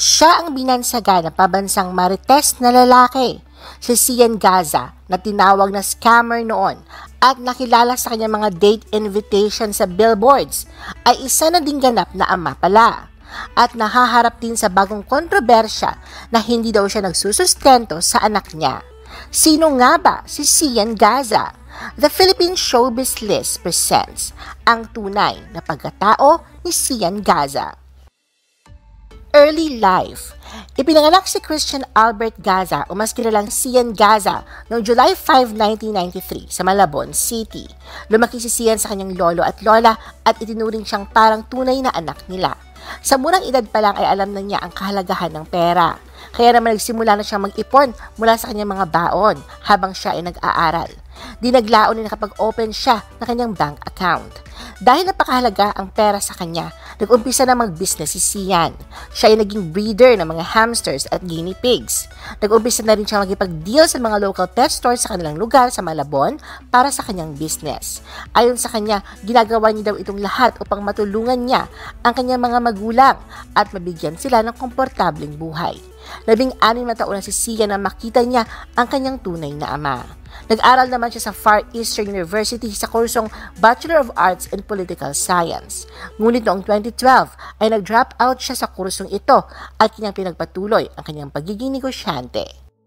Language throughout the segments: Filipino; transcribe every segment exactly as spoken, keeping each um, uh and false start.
Siya ang binansaga ng pabansang marites na lalaki, si Sian Gaza, na tinawag na scammer noon at nakilala sa kanyang mga date invitation sa billboards, ay isa na ding ganap na ama pala. At nahaharap din sa bagong kontrobersya na hindi daw siya nagsusustento sa anak niya. Sino nga ba si Sian Gaza? The Philippine Showbiz List presents ang tunay na pagkatao ni Sian Gaza. Early life. Ipinanganak si Christian Albert Gaza o mas kilalang Sian Gaza noong July fifth, nineteen ninety-three sa Malabon City. Lumaki si Sian sa kanyang lolo at lola at itinuring siyang parang tunay na anak nila. Sa murang edad pa lang ay alam na niya ang kahalagahan ng pera. Kaya naman nagsimula na siyang mag-ipon mula sa kanyang mga baon habang siya ay nag-aaral. Di naglaon na nakapag-open siya ng kanyang bank account. Dahil napakahalaga ang pera sa kanya, nag-umpisa na mag-business si Sian. Siya ay naging breeder ng mga hamsters at guinea pigs. Nag-umpisa na rin siya magipag-deal sa mga local pet stores sa kanilang lugar sa Malabon para sa kanyang business. Ayon sa kanya, ginagawa niya daw itong lahat upang matulungan niya ang kanyang mga magulang at mabigyan sila ng komportableng buhay. Labing-anim na taon na si Sian na makita niya ang kanyang tunay na ama. Nag-aral naman siya sa Far Eastern University sa kursong Bachelor of Arts in Political Science. Ngunit noong twenty twelve ay nag-drop out siya sa kursong ito at kanyang pinagpatuloy ang kanyang pagiging negosyante.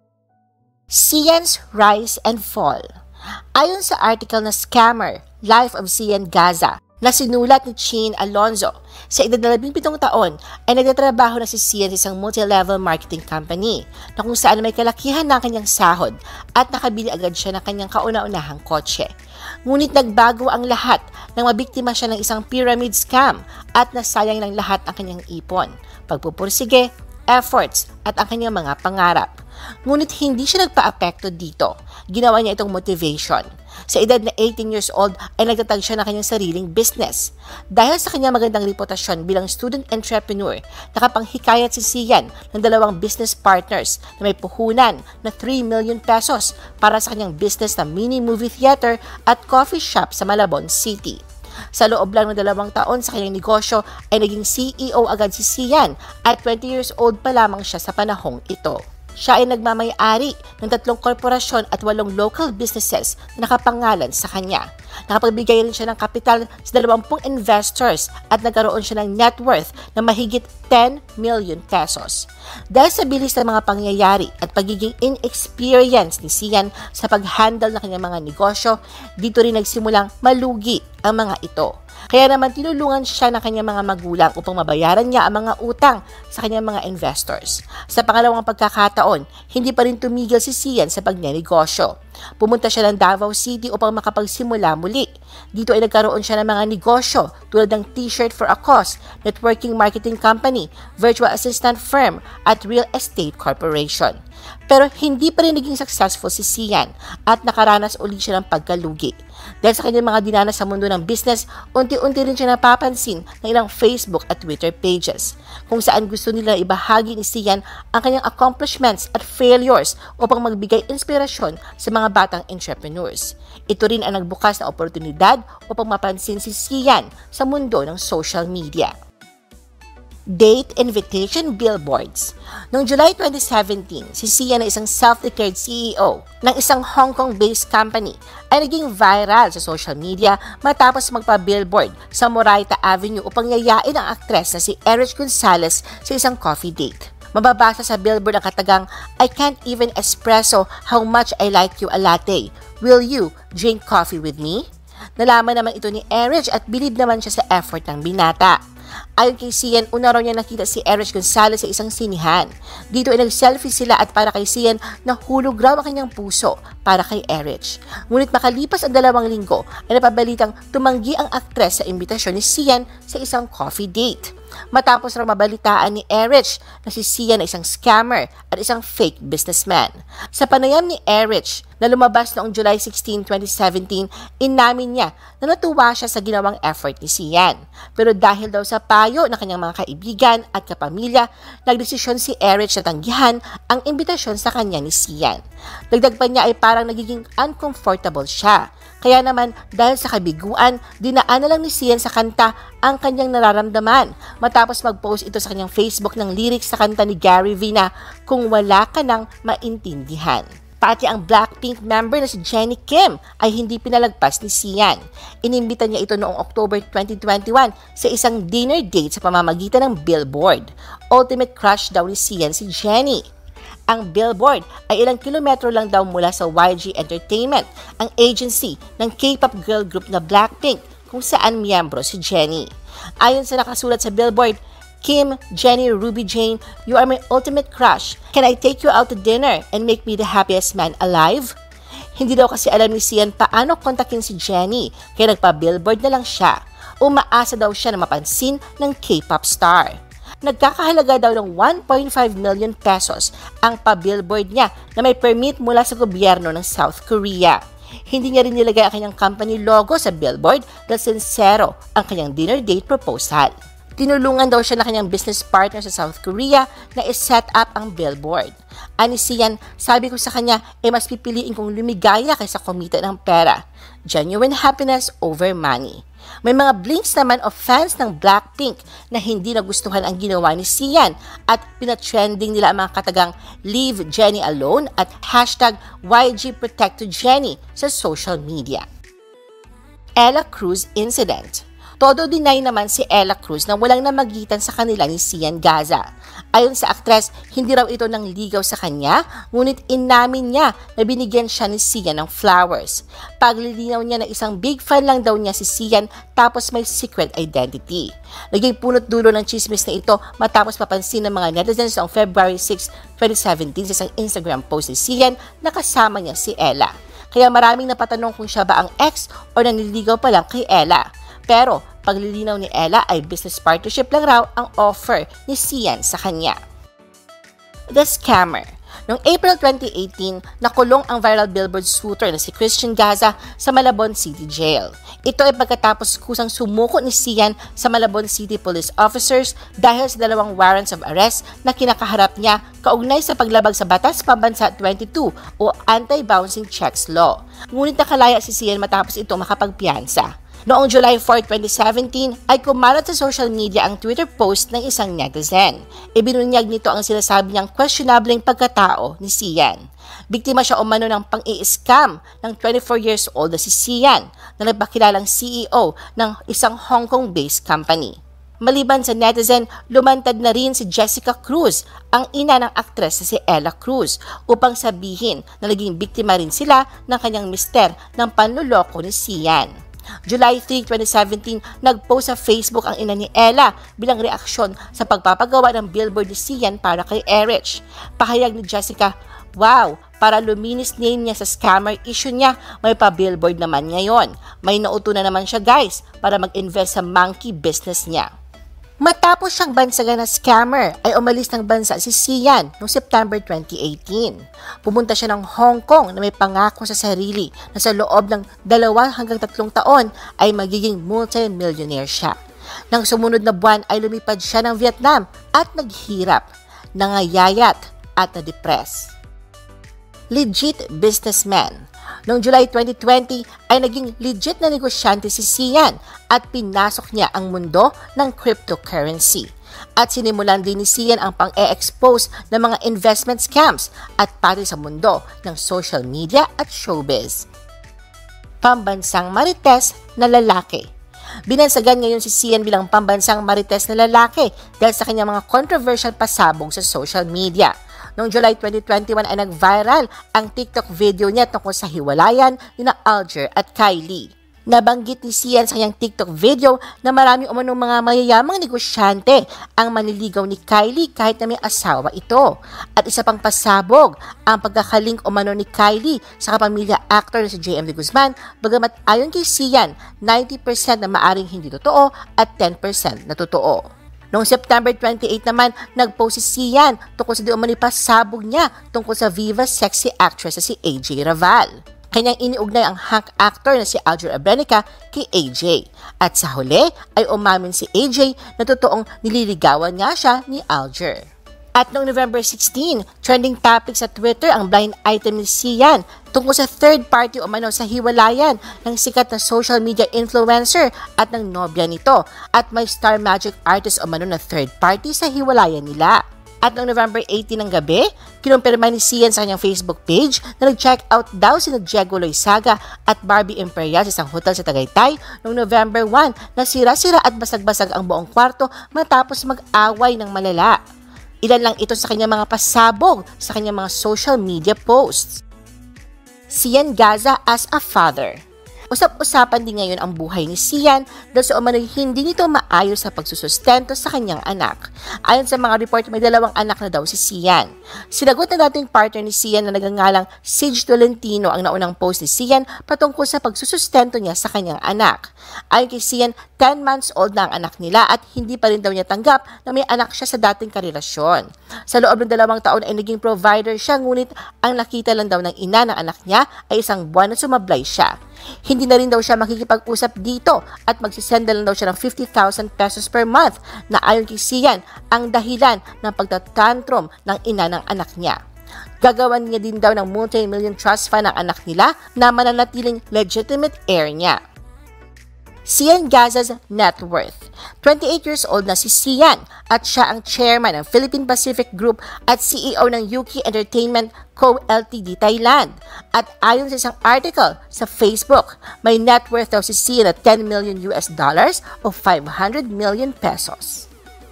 Sian's Rise and Fall. Ayon sa article na Scammer, Life of Sian Gaza, na sinulat ni Chin Alonzo, sa edad na labing pitong taon ay nagtatrabaho na si Sian sa isang multi-level marketing company na kung saan may kalakihan ng kanyang sahod at nakabili agad siya ng kanyang kauna-unahang kotse. Ngunit nagbago ang lahat nang mabiktima siya ng isang pyramid scam at nasayang ng lahat ang kanyang ipon, pagpupursige, efforts at ang kanyang mga pangarap. Ngunit hindi siya nagpa-apekto dito. Ginawa niya itong motivation. Sa edad na eighteen years old ay nagtatag siya ng kanyang sariling business. Dahil sa kanyang magandang reputasyon bilang student entrepreneur, nakapanghikayat si Sian ng dalawang business partners na may puhunan na three million pesos para sa kanyang business na mini movie theater at coffee shop sa Malabon City. Sa loob lang ng dalawang taon sa kanyang negosyo ay naging C E O agad si Sian at twenty years old pa lamang siya sa panahong ito. Siya ay nagmamay-ari ng tatlong korporasyon at walong local businesses na nakapangalan sa kanya. Nakapagbigay rin siya ng kapital sa dalawampung investors at nagkaroon siya ng net worth na mahigit ten million pesos. Dahil sa bilis ng mga pangyayari at pagiging inexperienced ni Sian sa pag-handle ng kanyang mga negosyo, dito rin nagsimulang malugi ang mga ito. Kaya naman tinulungan siya ng kanyang mga magulang upang mabayaran niya ang mga utang sa kanyang mga investors. Sa pangalawang pagkakataon, hindi pa rin tumigil si Sian sa pagnenegosyo. Pumunta siya ng Davao City upang makapagsimula muli. Dito ay nagkaroon siya ng mga negosyo tulad ng T-shirt for a Cause, networking marketing company, virtual assistant firm at real estate corporation. Pero hindi pa rin naging successful si Sian at nakaranas uli siya ng pagkalugi. Dahil sa kanyang mga dinanas sa mundo ng business, unti-unti rin siya napapansin ng ilang Facebook at Twitter pages kung saan gusto nila ibahagi ni Sian ang kanyang accomplishments at failures upang magbigay inspirasyon sa mga batang entrepreneurs. Ito rin ang nagbukas na oportunidad upang mapansin si Sian sa mundo ng social media. Date invitation billboards. Noong July twenty seventeen, si Sian na isang self-declared C E O ng isang Hong Kong-based company ay naging viral sa social media matapos magpa-billboard sa Moraita Avenue upang yayain ang aktres na si Erich Gonzalez sa isang coffee date. Mababasa sa billboard ang katagang, "I can't even espresso how much I like you a latte. Will you drink coffee with me?" Nalaman naman ito ni Erich at bilib naman siya sa effort ng binata. Ayon kay Sian, una raw niya nakita si Erich Gonzalez sa isang sinihan. Dito ay nag-selfie sila at para kay Sian, nahulog raw ang kanyang puso para kay Erich. Ngunit makalipas ang dalawang linggo ay napabalitang tumanggi ang aktres sa imbitasyon ni Sian sa isang coffee date. Matapos raw mabalitaan ni Erich na si Sian ay isang scammer at isang fake businessman. Sa panayam ni Erich na lumabas noong July sixteenth, twenty seventeen, inamin niya na natuwa siya sa ginawang effort ni Sian. Pero dahil daw sa payo ng kanyang mga kaibigan at kapamilya, nagdesisyon si Erich na tanggihan ang imbitasyon sa kanya ni Sian. Dagdag pa niya ay parang nagiging uncomfortable siya. Kaya naman, dahil sa kabiguan, dinaan na lang ni Sian sa kanta ang kanyang nararamdaman matapos mag-post ito sa kanyang Facebook ng lyrics sa kanta ni Gary Vee na "Kung Wala Ka Nang Maintindihan". Pati ang Blackpink member na si Jennie Kim ay hindi pinalagpas ni Sian. Inimbita niya ito noong October twenty twenty-one sa isang dinner date sa pamamagitan ng Billboard. Ultimate crush daw ni Sian si Jennie. Ang Billboard ay ilang kilometro lang daw mula sa Y G Entertainment, ang agency ng K-pop girl group na Blackpink kung saan miyembro si Jennie. Ayon sa nakasulat sa Billboard, "Kim, Jennie, Ruby Jane, you are my ultimate crush. Can I take you out to dinner and make me the happiest man alive?" Hindi daw kasi alam ni Sian paano kontakin si Jennie, kaya nagpa-Billboard na lang siya. Umaasa daw siya na mapansin ng K-pop star. Nagkakahalaga daw ng one point five million pesos ang pa-Billboard niya na may permit mula sa gobyerno ng South Korea. Hindi niya rin nilagay ang kanyang company logo sa Billboard dahil sincero ang kanyang dinner date proposal. Tinulungan daw siya ng kanyang business partner sa South Korea na i-set up ang Billboard. Ani Sian, sabi ko sa kanya, eh mas pipiliin kong lumigaya kaysa kumita ng pera. Genuine happiness over money. May mga blinks naman of fans ng Blackpink na hindi nagustuhan ang ginawa ni Sian at pinatrending nila ang mga katagang "Leave Jennie Alone" at hashtag Y G Protect to Jennie sa social media. Ella Cruz Incident. Todo deny naman si Ella Cruz na walang namagitan sa kanila ni Sian Gaza. Ayon sa aktres, hindi raw ito nang ligaw sa kanya, ngunit inamin niya na binigyan siya ni Sian ng flowers. Paglilinaw niya na isang big fan lang daw niya si Sian tapos may secret identity. Naging punot dulo ng chismis na ito matapos mapansin ng mga netizens noong February sixth, twenty seventeen sa isang Instagram post ni Sian na kasama niya si Ella. Kaya maraming napatanong kung siya ba ang ex o naniligaw pa lang kay Ella. Pero paglilinaw ni Ella ay business partnership lang raw ang offer ni Sian sa kanya. The Scammer. Noong April twenty eighteen, nakulong ang viral Billboard shooter na si Christian Gaza sa Malabon City Jail. Ito ay pagkatapos kusang sumuko ni Sian sa Malabon City Police Officers dahil sa dalawang warrants of arrest na kinakaharap niya kaugnay sa paglabag sa Batas Pambansa twenty-two o Anti-Bouncing Checks Law. Ngunit nakalaya si Sian matapos ito makapagpiyansa. Noong July fourth, twenty seventeen, ay kumalat sa social media ang Twitter post ng isang netizen. Ibinunyag nito ang sinasabi niyang questionableng pagkatao ni Sian. Biktima siya umano ng pang-i-scam ng twenty-four years old na si Sian na nagpakilalang C E O ng isang Hong Kong-based company. Maliban sa netizen, lumantad na rin si Jessica Cruz, ang ina ng aktres na si Ella Cruz, upang sabihin na naging biktima rin sila ng kanyang mister ng panluloko ni Sian. July third, twenty seventeen, nag-post sa Facebook ang ina ni Ella bilang reaksyon sa pagpapagawa ng Billboard ni Sian para kay Erich. Pahayag ni Jessica, "Wow, para luminis name niya sa scammer issue niya, may pa-Billboard naman ngayon. May nauto na naman siya guys para mag-invest sa monkey business niya." Matapos siyang bansagan na scammer, ay umalis ng bansa si Sian noong September twenty eighteen. Pumunta siya ng Hong Kong na may pangako sa sarili na sa loob ng dalawa hanggang tatlong taon ay magiging multi-millionaire siya. Nang sumunod na buwan ay lumipad siya ng Vietnam at naghirap, nangayayat at na-depress. Legit businessman. Noong July twenty twenty ay naging legit na negosyante si Sian at pinasok niya ang mundo ng cryptocurrency. At sinimulan din ni Sian ang pang-e-expose ng mga investment scams at pati sa mundo ng social media at showbiz. Pambansang marites na lalaki. Binansagan ngayon si Sian bilang pambansang marites na lalaki dahil sa kanyang mga controversial pasabog sa social media. Noong July twenty twenty-one ay nag-viral ang TikTok video niya tungkol sa hiwalayan ni na Alger at Kylie. Nabanggit ni Sian sa kanyang TikTok video na marami umanong mga mayayamang negosyante ang manliligaw ni Kylie kahit na may asawa ito. At isa pang pasabog ang pagkakalink umano ni Kylie sa kapamilya actor na si J M D Guzman, bagamat ayon kay Sian, ninety percent na maaring hindi totoo at ten percent na totoo. Noong September twenty-eighth naman, nag-post si Sian tungkol sa di umano'y pasabog niya tungkol sa Viva sexy actress na si A J Raval. Kanyang iniugnay ang hunk actor na si Alger Abrenica kay A J. At sa huli ay umamin si A J na totoong nililigawan nga siya ni Alger. At noong November sixteen, trending topic sa Twitter ang blind item ni Sian tungkol sa third party umano sa hiwalayan ng sikat na social media influencer at ng nobya nito at may star magic artist umano na third party sa hiwalayan nila. At noong November eighteen ng gabi, kinumpirma ni Sian sa kanyang Facebook page na nag-check out daw sina Diego Loizaga at Barbie Imperial sa isang hotel sa Tagaytay noong November one na sira-sira at basag-basag ang buong kwarto matapos mag-away ng malala. Ilan lang ito sa kanyang mga pasabog sa kanyang mga social media posts. Sian Gaza as a father. Usap-usapan din ngayon ang buhay ni Sian dahil sa umano'y hindi nito maayos sa pagsusustento sa kanyang anak. Ayon sa mga report, may dalawang anak na daw si Sian. Sinagot na dating partner ni Sian na nagangalang Sage Tolentino ang naunang post ni Sian patungkol sa pagsusustento niya sa kanyang anak. Ayon kay Sian, ten months old na ang anak nila at hindi pa rin daw niya tanggap na may anak siya sa dating karelasyon. Sa loob ng dalawang taon ay naging provider siya, ngunit ang nakita lang daw ng ina ng anak niya ay isang buwan na sumablay siya. Hindi na rin daw siya makikipag-usap dito at magsisenda lang daw siya ng fifty thousand pesos per month na ayon kay Sian ang dahilan ng pagtatantrum ng ina ng anak niya. Gagawan niya din daw ng multi-million trust fund ang anak nila na mananatiling legitimate heir niya. Sian Gaza's net worth. twenty-eight years old na si Sian at siya ang chairman ng Philippine Pacific Group at C E O ng Yuki Entertainment Co. Ltd. Thailand. At ayon sa isang article sa Facebook, may net worth daw si Sian na ten million U S dollars o five hundred million pesos.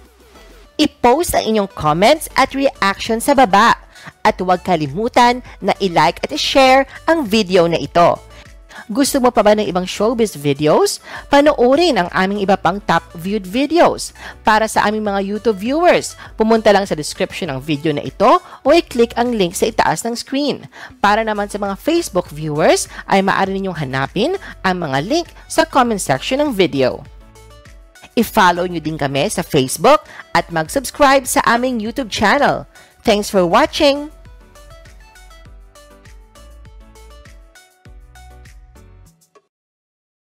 I-post ang inyong comments at reaction sa baba. At huwag kalimutan na i-like at i-share ang video na ito. Gusto mo pa ba ng ibang showbiz videos? Panoorin ang aming iba pang top viewed videos. Para sa aming mga YouTube viewers, pumunta lang sa description ng video na ito o i-click ang link sa itaas ng screen. Para naman sa mga Facebook viewers, ay maaari ninyong hanapin ang mga link sa comment section ng video. I-follow nyo din kami sa Facebook at mag-subscribe sa aming YouTube channel. Thanks for watching!